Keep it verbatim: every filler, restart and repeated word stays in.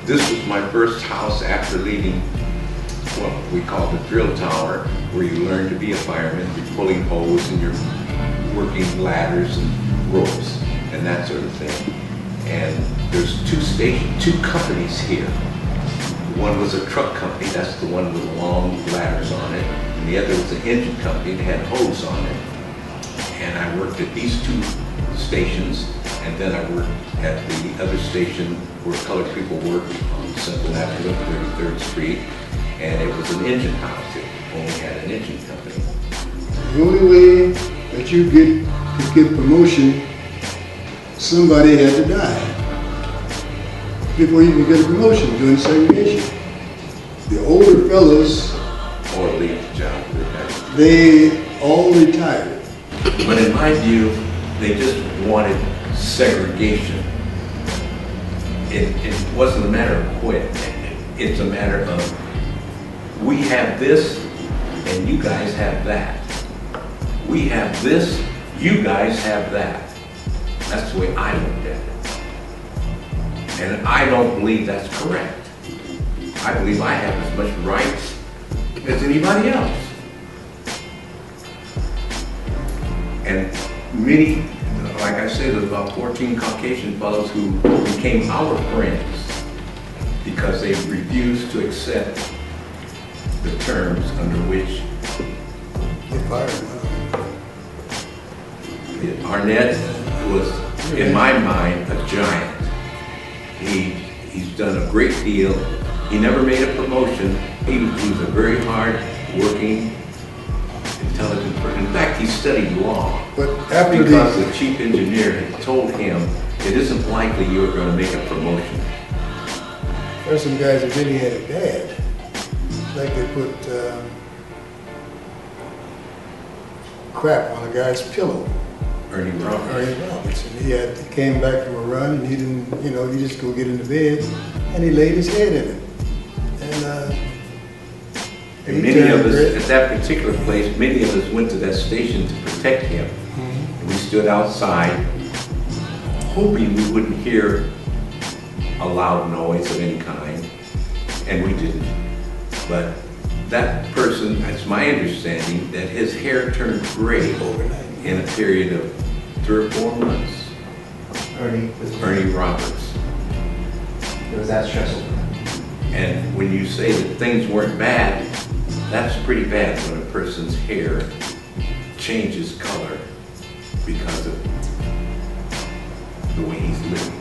this was my first house after leaving what we call the drill tower, where you learn to be a fireman. You're pulling hose and you're working ladders and ropes and that sort of thing. And there's two stations, two companies here. One was a truck company, that's the one with the long ladders on it, and the other was an engine company that had hose on it. And I worked at these two stations, and then I worked at the other station where colored people worked on Central Avenue, thirty-third Street, and it was an engine house. It only had an engine company. The only way that you get to get promotion, somebody had to die before you can get a promotion during segregation. The older fellas, Or leave the job. they all retired. But in my view, they just wanted segregation. It, it wasn't a matter of quit. It's a matter of, we have this and you guys have that. We have this, you guys have that. That's the way I looked at it. And I don't believe that's correct. I believe I have as much rights as anybody else. And many, like I said, there's about fourteen Caucasian fellows who became our friends because they refused to accept the terms under which They fired him. Arnett was, in my mind, a giant. He, he's done a great deal. He never made a promotion. He, he was a very hard working, intelligent person. In fact, he studied law. But after because the, the chief engineer had told him it isn't likely you're going to make a promotion. there's some guys that really had it bad. Like they put um, crap on a guy's pillow. Ernie Roberts. Ernie Roberts. And he had he came back from a run and he didn't, you know, he just go get into bed and he laid his head in it. And, uh, and many of us, at that particular place, many of us went to that station to protect him. Mm-hmm. And we stood outside hoping we wouldn't hear a loud noise of any kind, and we didn't. But that person, it's my understanding, that his hair turned gray overnight in a period of three or four months. Ernie was Ernie Roberts. It was that stressful. And when you say that things weren't bad, that's pretty bad when a person's hair changes color because of the way he's living.